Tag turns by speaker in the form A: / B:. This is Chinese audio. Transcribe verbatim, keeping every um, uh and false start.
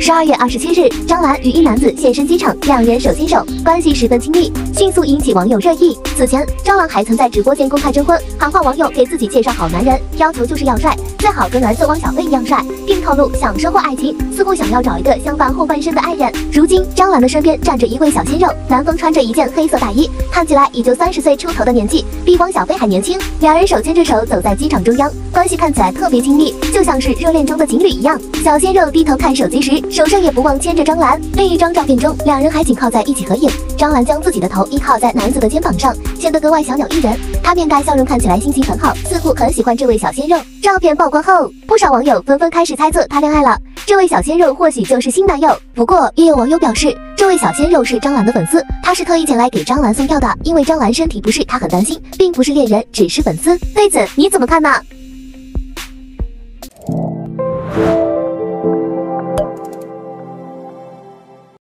A: 十二月二十七日，张兰与一男子现身机场，两人手牵手，关系十分亲密，迅速引起网友热议。此前，张兰还曾在直播间公开征婚，喊话网友给自己介绍好男人，要求就是要帅，最好跟儿子汪小菲一样帅，并透露想收获爱情，似乎想要找一个相伴后半生的爱人。如今，张兰的身边站着一位小鲜肉，男方穿着一件黑色大衣，看起来也就三十岁出头的年纪，比汪小菲还年轻。两人手牵着手走在机场中央，关系看起来特别亲密，就像是热恋中的情侣一样。小鲜肉低头看手机时，手上也不忘牵着张兰。另一张照片中，两人还紧靠在一起合影，张兰将自己的头依靠在男子的肩膀上，显得格外小鸟依人。她面带笑容，看起来心情很好，似乎很喜欢这位小鲜肉。照片曝光后，不少网友纷纷开始猜测他恋爱了，这位小鲜肉或许就是新男友。不过，也有网友表示，这位小鲜肉是张兰的粉丝，他是特意前来给张兰送票的，因为张兰身体不适，他很担心，并不是恋人，只是粉丝。对此你怎么看呢？